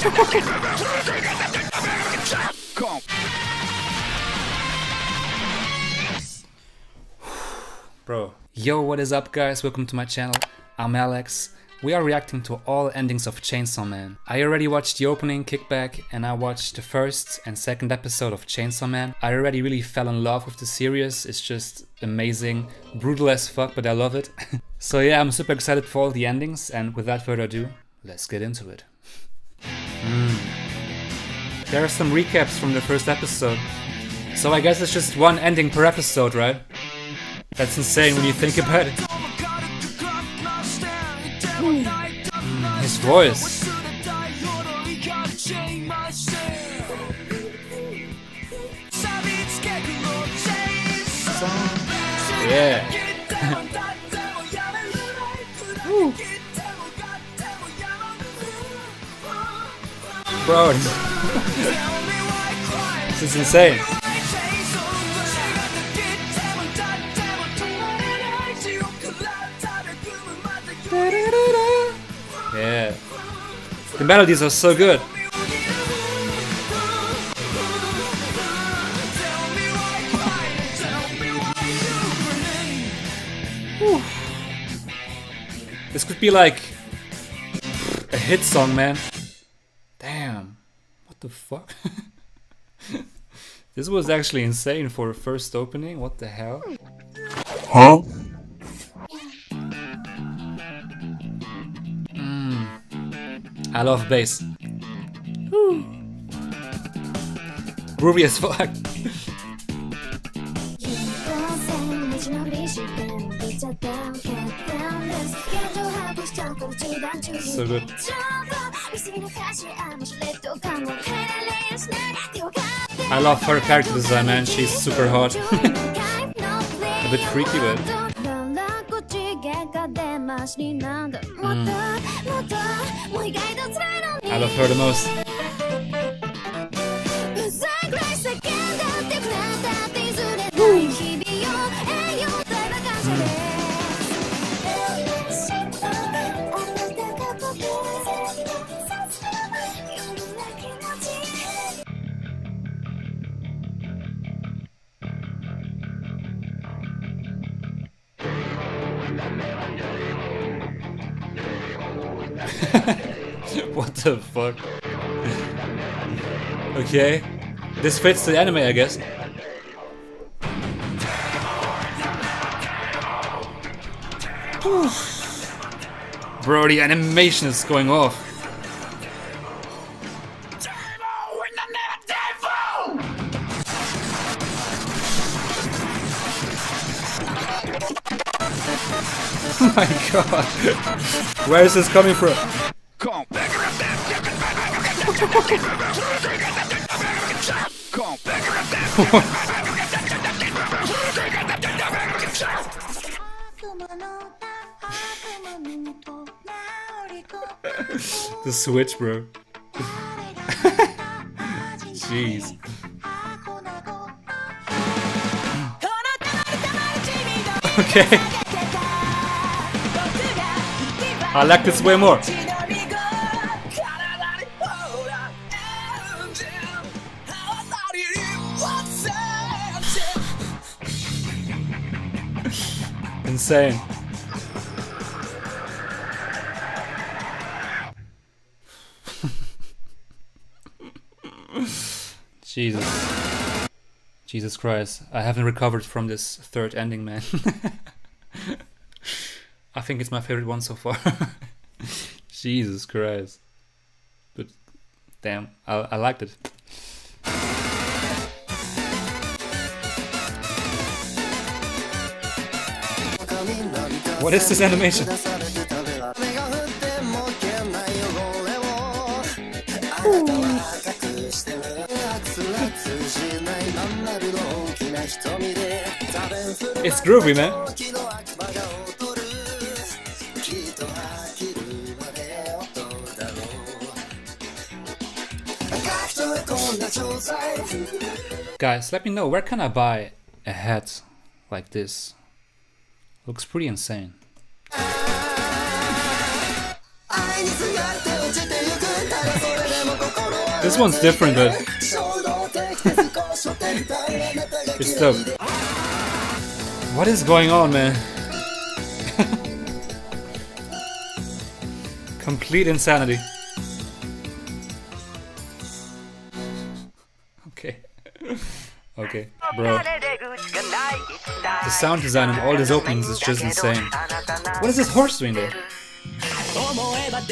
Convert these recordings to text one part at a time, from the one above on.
Bro. Yo, what is up guys? Welcome to my channel. I'm Alex. We are reacting to all endings of Chainsaw Man. I already watched the opening, Kickback, and I watched the first and second episode of Chainsaw Man. I already really fell in love with the series. It's just amazing. Brutal as fuck, but I love it. So yeah, I'm super excited for all the endings, and without further ado, let's get into it. There are some recaps from the first episode. So I guess it's just one ending per episode, right? That's insane when you think about it. His voice. Yeah. Bro, this is insane. Yeah. The melodies are so good. This could be like a hit song, man. Damn. What the fuck? This was actually insane for a first opening. What the hell? Huh? I love bass. Woo. Groovy as fuck. So good. I love her character design, man. She's super hot. A bit freaky, but I love her the most. What the fuck? Okay, this fits the anime, I guess. Bro, the animation is going off. Oh my god, where is this coming from? The switch, bro. Jeez. Okay. I like this way more. Insane. Jesus Christ, I haven't recovered from this third ending, man. I think it's my favorite one so far. Jesus Christ. But damn, I liked it. What is this animation? It's groovy, man. Guys, let me know, where can I buy a hat like this? Looks pretty insane. This one's different, but it's dope. What is going on, man? Complete insanity. Okay. Okay, bro. The sound design in all these openings is just insane. What is this horse doing there? What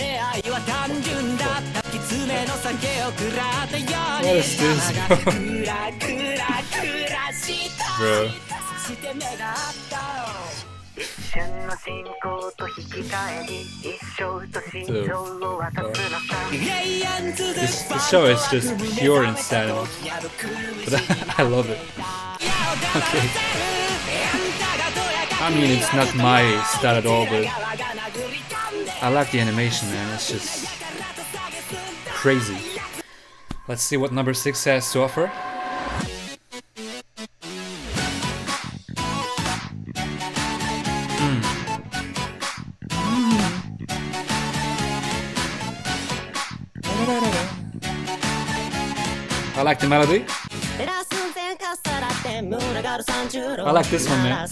is this, bro? This show is just pure insanity, but I love it. Okay. I mean, it's not my style at all, but I like the animation, man. It's just crazy. Let's see what number 6 has to offer. I like the melody. I like this one, man.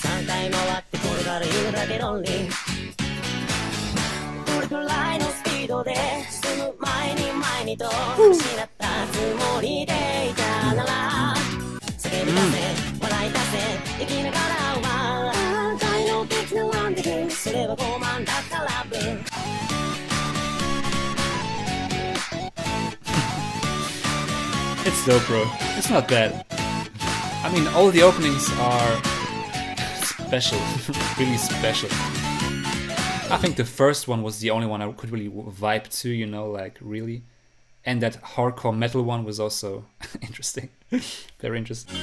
It's dope, bro. It's not bad. I mean, all the openings are special, really special. I think the first one was the only one I could really vibe to, you know, like really. And that hardcore metal one was also interesting, very interesting.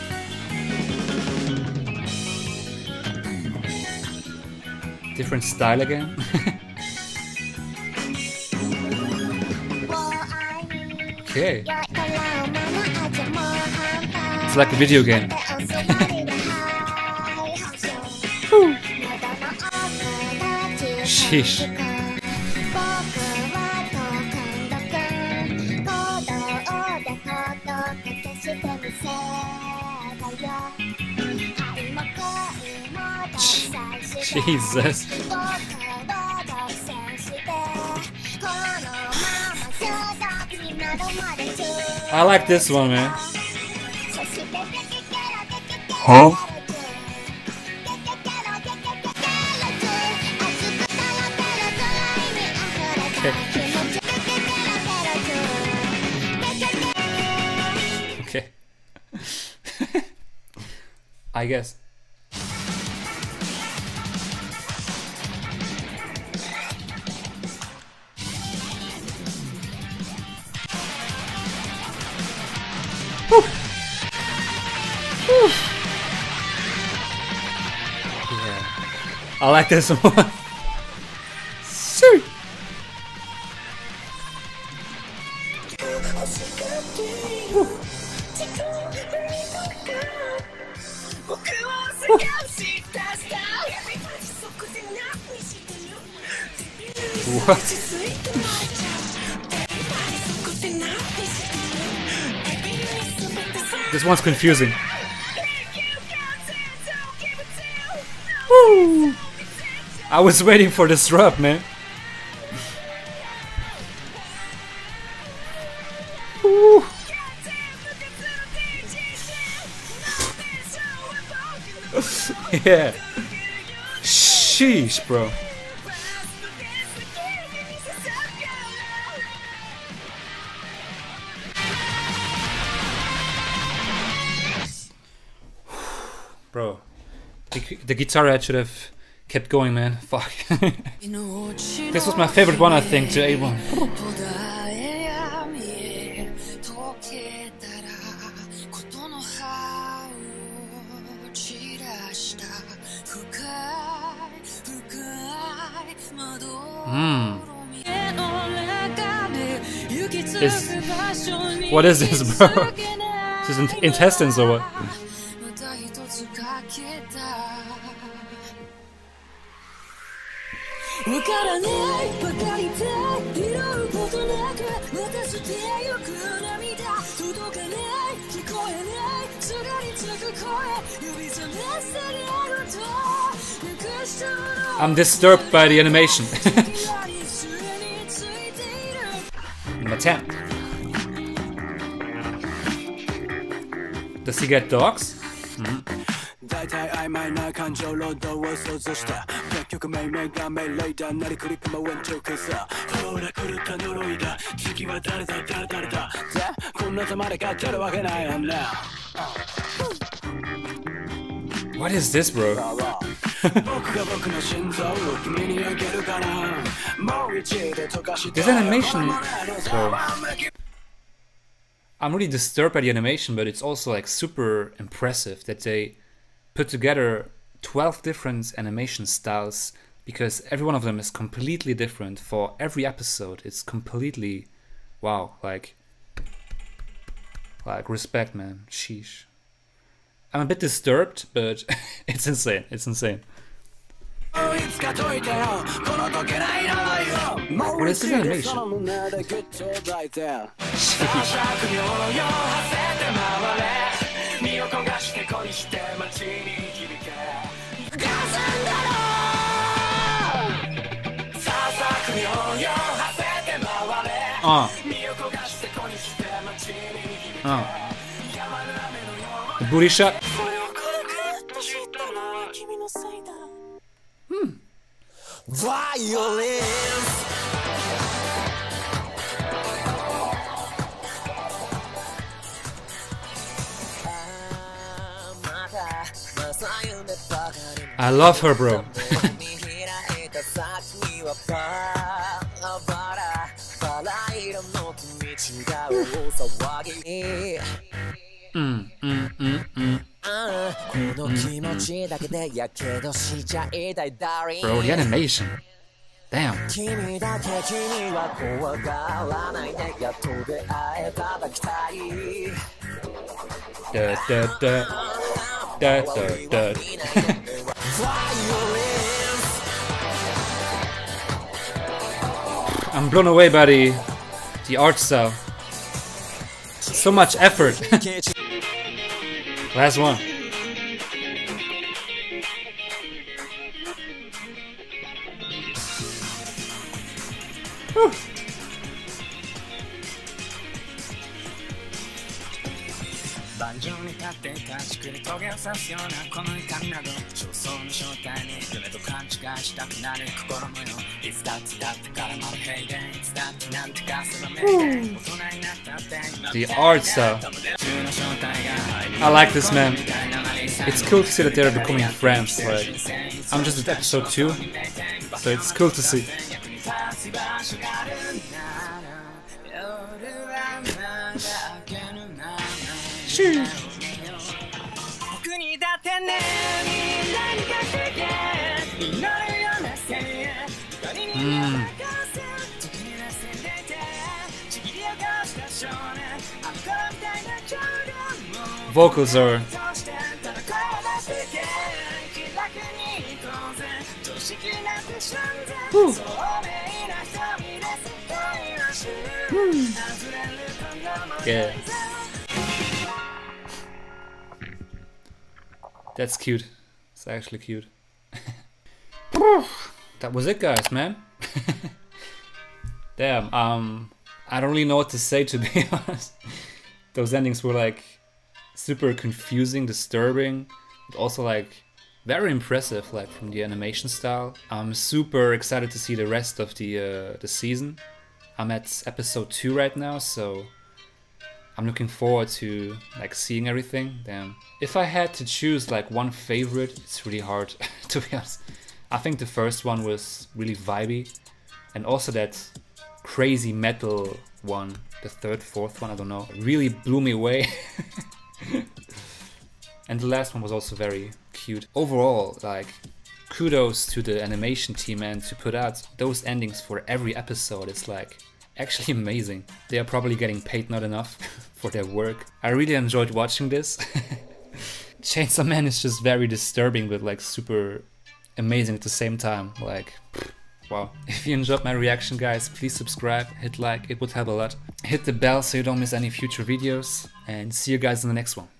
Different style again. Okay. It's like a video game. Sheesh. Jesus. I like this one, man. Huh? Okay. Okay. I guess. Whew. Whew. Yeah. I like this one. Sweet. What? This one's confusing. Woo! I was waiting for this drop, man. Woo! Yeah. Sheesh, bro. Bro, the guitar head should have kept going, man. Fuck. This was my favorite one, I think, to A1. What is this, bro? Is this intestines or what? I'm disturbed by the animation. Number 10. Does he get dogs? What is this, bro? This animation, bro. I'm really disturbed by the animation, but it's also like super impressive that they put together 12 different animation styles, because every one of them is completely different for every episode. It's completely, wow, like respect, man. Sheesh. I'm a bit disturbed, but it's insane. It's insane. What is this animation? The booty shot. Violence. I love her, bro. Bro, the animation. Damn. I'm blown away by the art style. So much effort. Last one. Whew. The art style. I like this, man. It's cool to see that they're becoming friends. Like, I'm just at episode 2, so it's cool to see. Vocals are yeah. That's cute. It's actually cute. That was it, guys, man. Damn, I don't really know what to say, to be honest. Those endings were like super confusing, disturbing, but also like very impressive, like from the animation style. I'm super excited to see the rest of the season. I'm at episode 2 right now, so I'm looking forward to like seeing everything. Damn. If I had to choose like one favorite, it's really hard to be honest. I think the first one was really vibey, and also that crazy metal one, the third, fourth one, I don't know, really blew me away. And the last one was also very cute. Overall, like, kudos to the animation team, and to put out those endings for every episode, it's like actually amazing. They are probably getting paid not enough for their work. I really enjoyed watching this. Chainsaw Man is just very disturbing, but like super amazing at the same time. Like, wow. If you enjoyed my reaction, guys, please subscribe, hit like, it would help a lot. Hit the bell so you don't miss any future videos, and see you guys in the next one.